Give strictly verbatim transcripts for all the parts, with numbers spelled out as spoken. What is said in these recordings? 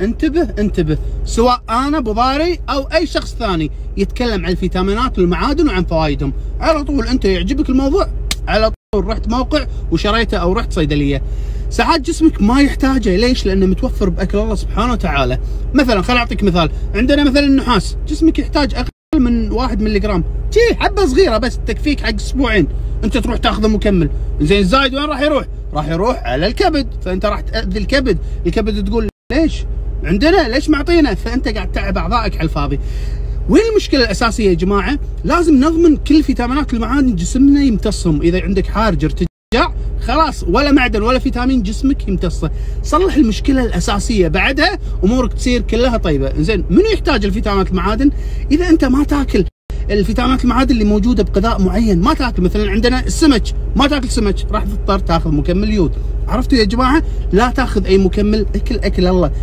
انتبه انتبه، سواء انا ابو ضاري او اي شخص ثاني يتكلم عن الفيتامينات والمعادن وعن فوائدهم، على طول انت يعجبك الموضوع على طول رحت موقع وشريته او رحت صيدليه. ساعات جسمك ما يحتاجه، ليش؟ لانه متوفر باكل الله سبحانه وتعالى. مثلا خليني اعطيك مثال، عندنا مثلا النحاس، جسمك يحتاج اقل من واحد ملي جرام، تي حبه صغيره بس تكفيك حق اسبوعين، انت تروح تاخذه مكمل. زين الزايد وين راح يروح؟ راح يروح على الكبد، فانت راح تاذي الكبد، الكبد تقول ليش؟ عندنا ليش معطينا؟ فانت قاعد تتعب اعضائك على الفاضي. وين المشكله الاساسيه يا جماعه؟ لازم نضمن كل فيتامينات المعادن جسمنا يمتصهم. اذا عندك حارج ارتجاع خلاص ولا معدن ولا فيتامين جسمك يمتصه، صلح المشكله الاساسيه، بعدها امورك تصير كلها طيبه. زين منو يحتاج الفيتامينات المعادن؟ اذا انت ما تاكل الفيتامينات المعادن اللي موجوده بغذاء معين، ما تاكل مثلا عندنا السمك، ما تاكل سمك راح تضطر تاخذ مكمل يود. عرفتوا يا جماعه؟ لا تاخذ اي مكمل، اكل اكل الله.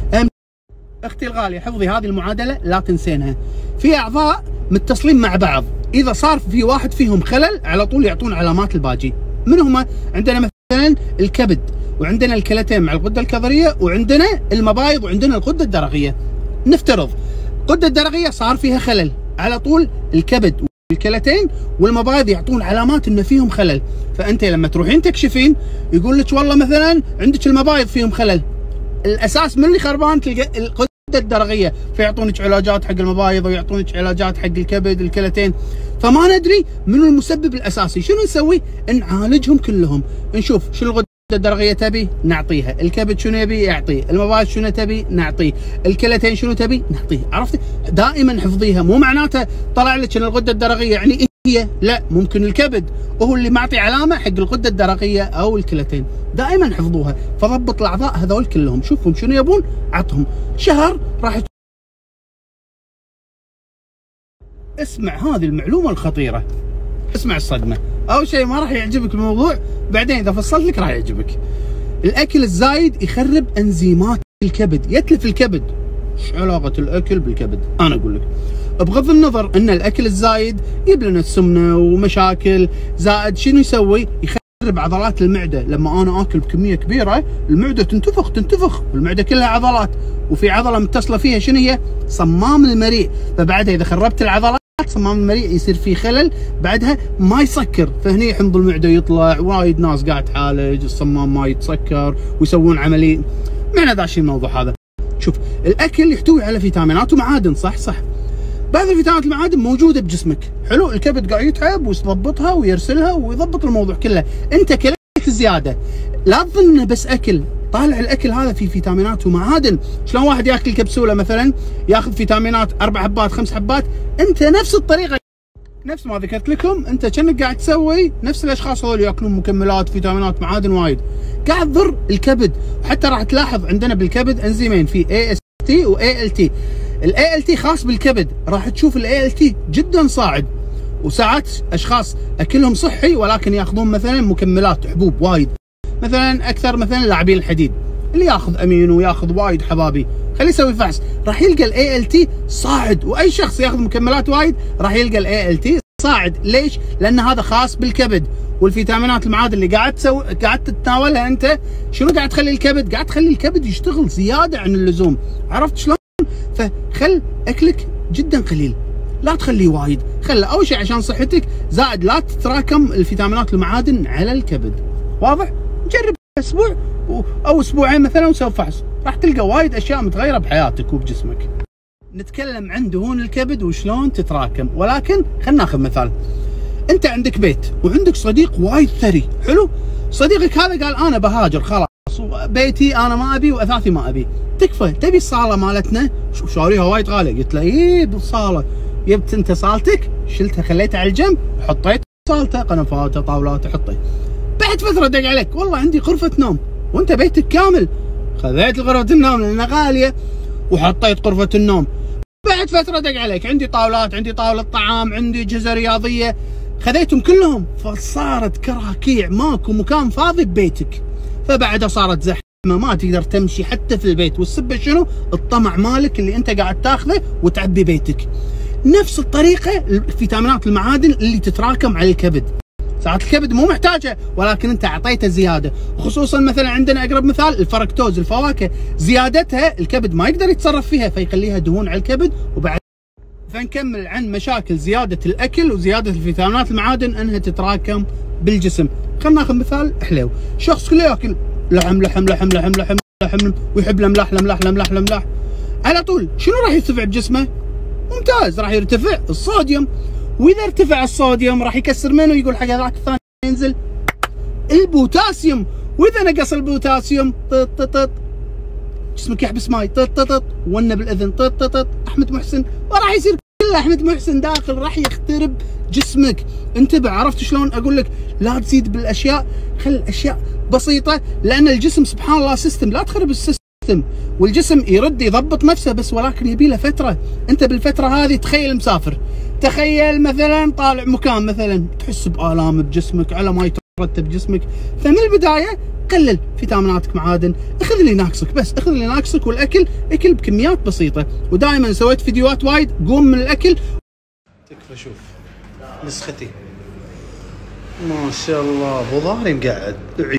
اختي الغاليه حفظي هذه المعادله لا تنسينها. في اعضاء متصلين مع بعض، اذا صار في واحد فيهم خلل على طول يعطون علامات الباجي. من هم؟ عندنا مثلا الكبد، وعندنا الكلتين مع الغده الكظريه، وعندنا المبايض، وعندنا الغده الدرقيه. نفترض الغده الدرقيه صار فيها خلل، على طول الكبد والكلتين والمبايض يعطون علامات ان فيهم خلل. فانت لما تروحين تكشفين يقول لك والله مثلا عندك المبايض فيهم خلل، الاساس من اللي خربان تلقى الغده الدرقيه، فيعطونك علاجات حق المبايض ويعطونك علاجات حق الكبد الكلتين، فما ندري منو المسبب الاساسي. شنو نسوي؟ نعالجهم كلهم، نشوف شنو الغده الدرقيه تبي نعطيها، الكبد شنو يبي يعطيه، المبايض شنو تبي نعطيه، الكلتين شنو تبي نعطيه. عرفتي؟ دائما حفظيها، مو معناته طلع لك ان الغده الدرقيه يعني هي، لا، ممكن الكبد وهو اللي معطي علامه حق الغده الدرقيه او الكلتين. دائما حفظوها، فضبط الاعضاء هذول كلهم، شوفهم شنو يبون عطهم. شهر راح اسمع هذه المعلومه الخطيره، اسمع الصدمه. اول شيء ما راح يعجبك الموضوع، بعدين اذا فصلت لك راح يعجبك. الاكل الزايد يخرب انزيمات الكبد، يتلف الكبد. ايش علاقه الاكل بالكبد؟ انا اقول لك، بغض النظر ان الاكل الزايد يجيب لنا السمنه ومشاكل، زائد شنو يسوي؟ يخرب عضلات المعده. لما انا اكل بكميه كبيره المعده تنتفخ تنتفخ، والمعده كلها عضلات، وفي عضله متصله فيها شنو هي؟ صمام المريء. فبعدها اذا خربت العضلات صمام المريء يصير فيه خلل، بعدها ما يسكر، فهني حمض المعده يطلع، وايد ناس قاعد تعالج الصمام ما يتسكر ويسوون عمليه. معنى ذا الشيء الموضوع هذا. شوف الاكل يحتوي على فيتامينات ومعادن، صح صح. بعض الفيتامينات المعادن موجوده بجسمك، حلو، الكبد قاعد يتعب ويضبطها ويرسلها ويضبط الموضوع كله. انت كليت زياده، لا تظن بس اكل، طالع الاكل هذا فيه فيتامينات ومعادن. شلون واحد ياكل كبسوله مثلا ياخذ فيتامينات اربع حبات خمس حبات، انت نفس الطريقه نفس ما ذكرت لكم، انت كأنك قاعد تسوي نفس الاشخاص هذول ياكلون مكملات فيتامينات معادن وايد، قاعد تضر الكبد. وحتى راح تلاحظ عندنا بالكبد انزيمين، في اي اس تي و اي ال تي. الاي ال تي خاص بالكبد، راح تشوف الاي ال تي جدا صاعد. وساعات اشخاص اكلهم صحي ولكن ياخذون مثلا مكملات حبوب وايد، مثلا اكثر مثلا لاعبين الحديد اللي ياخذ امينو وياخذ وايد حبابي، خليه يسوي فحص راح يلقى الاي ال تي صاعد. واي شخص ياخذ مكملات وايد راح يلقى الاي ال تي صاعد. ليش؟ لان هذا خاص بالكبد. والفيتامينات المعادن اللي قاعد تسوي قاعد تتناولها انت شنو قاعد تخلي الكبد؟ قاعد تخلي الكبد يشتغل زياده عن اللزوم. عرفت شلون؟ فخل اكلك جدا قليل، لا تخليه وايد، خله اول شيء عشان صحتك، زائد لا تتراكم الفيتامينات المعادن على الكبد. واضح؟ جرب اسبوع او اسبوعين مثلا وسوي فحص، راح تلقى وايد اشياء متغيره بحياتك وبجسمك. نتكلم عن دهون الكبد وشلون تتراكم، ولكن خلينا ناخذ مثال. انت عندك بيت وعندك صديق وايد ثري، حلو؟ صديقك هذا قال انا بهاجر خلاص، بيتي انا ما ابي واثاثي ما ابي، تكفى تبي الصاله مالتنا شاريها وايد غاليه. قلت له ايه بالصاله. جبت انت صالتك شلتها خليتها على الجنب وحطيت صالته قنفاته طاولاته حطيت. بعد فتره دق عليك والله عندي غرفه نوم، وانت بيتك كامل، خذيت غرفه النوم لانها غاليه وحطيت غرفه النوم. بعد فتره دق عليك عندي طاولات، عندي طاوله طعام، عندي اجهزه رياضيه، خذيتهم كلهم، فصارت كراكيع، ماكو مكان فاضي ببيتك. فبعدها صارت زحمه، ما تقدر تمشي حتى في البيت، والسبه شنو؟ الطمع مالك اللي انت قاعد تاخذه وتعبي بيتك. نفس الطريقه الفيتامينات المعادن اللي تتراكم على الكبد. ساعات الكبد مو محتاجه ولكن انت اعطيته زياده، خصوصا مثلا عندنا اقرب مثال الفركتوز، الفواكه زيادتها الكبد ما يقدر يتصرف فيها فيخليها دهون على الكبد. وبعد فنكمل عن مشاكل زياده الاكل وزياده الفيتامينات المعادن انها تتراكم بالجسم. خلينا ناخذ مثال حلو، شخص كله ياكل لحم لحم لحم لحم لحم لحم ويحب الاملاح الاملاح الاملاح الاملاح، على طول شنو راح يرتفع بجسمه؟ ممتاز، راح يرتفع الصوديوم، واذا ارتفع الصوديوم راح يكسر منه ويقول حق هذاك الثاني ينزل البوتاسيوم، واذا نقص البوتاسيوم طط طط جسمك يحبس ماي طط طط ونه بالاذن طط طط احمد محسن، وراح يصير كل احمد محسن داخل، راح يخترب جسمك. انتبه، عرفت شلون اقول لك لا تزيد بالاشياء، خل الاشياء بسيطه، لان الجسم سبحان الله سيستم، لا تخرب السيستم، والجسم يرد يضبط نفسه بس ولكن يبي له فتره. انت بالفتره هذه تخيل مسافر، تخيل مثلا طالع مكان مثلا تحس بالام بجسمك على ما يترتب جسمك، فمن البدايه قلل فيتاميناتك معادن، اخذ اللي ناقصك، بس اخذ اللي ناقصك، والاكل اكل بكميات بسيطه. ودائما سويت فيديوهات وايد، قوم من الاكل. تكفى شوف نسختي ما شاء الله، ابو ظهري مقعد.